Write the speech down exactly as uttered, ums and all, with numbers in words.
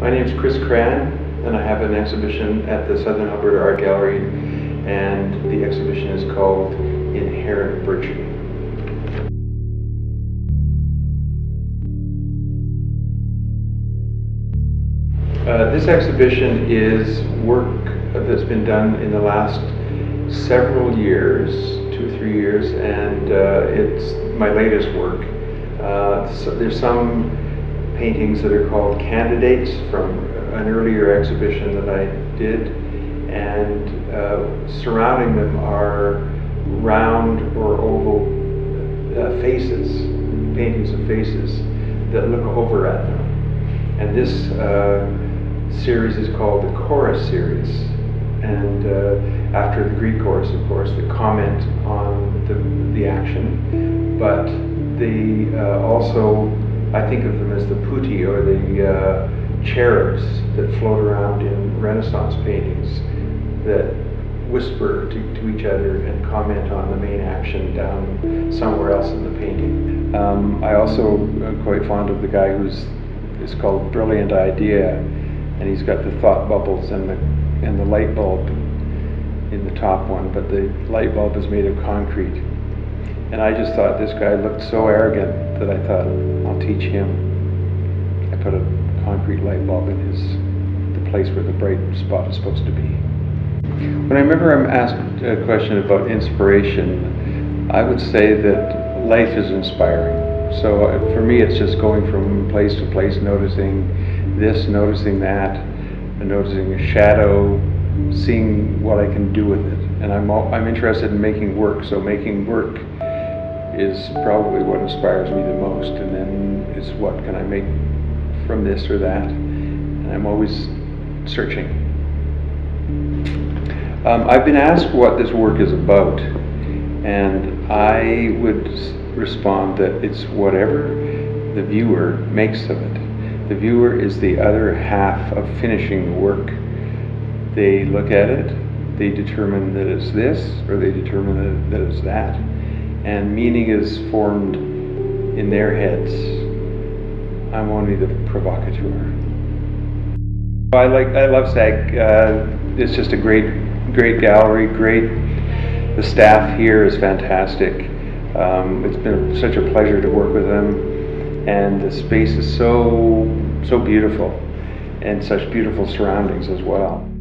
My name is Cran, and I have an exhibition at the Southern Alberta Art Gallery, and the exhibition is called Inherent Virtue. Uh, this exhibition is work that's been done in the last several years, two or three years, and uh, it's my latest work. Uh, so there's some paintings that are called candidates from an earlier exhibition that I did, and uh, surrounding them are round or oval uh, faces, paintings of faces that look over at them. And this uh, series is called the Chorus series, and uh, after the Greek chorus, of course, the comment on the, the action, but the uh, also I think of them as the putti, or the uh, cherubs that float around in Renaissance paintings that whisper to, to each other and comment on the main action down somewhere else in the painting. Um, I also am quite fond of the guy who's it's called Brilliant Idea, and he's got the thought bubbles and the and the light bulb in the top one, but the light bulb is made of concrete. And I just thought this guy looked so arrogant that I thought, I'll teach him. I put a concrete light bulb in his the place where the bright spot is supposed to be. When I remember I'm asked a question about inspiration, I would say that life is inspiring. So uh, for me, it's just going from place to place, noticing this, noticing that, and noticing a shadow, seeing what I can do with it. And I'm all, I'm interested in making work, so making work is probably what inspires me the most, and then it's what can I make from this or that, and I'm always searching. Um, I've been asked what this work is about, and I would respond that it's whatever the viewer makes of it. The viewer is the other half of finishing the work. They look at it, they determine that it's this, or they determine that it's that, and meaning is formed in their heads. I'm only the provocateur. I like, I love SAAG. Uh, it's just a great, great gallery. Great. The staff here is fantastic. Um, it's been such a pleasure to work with them, and the space is so, so beautiful, and such beautiful surroundings as well.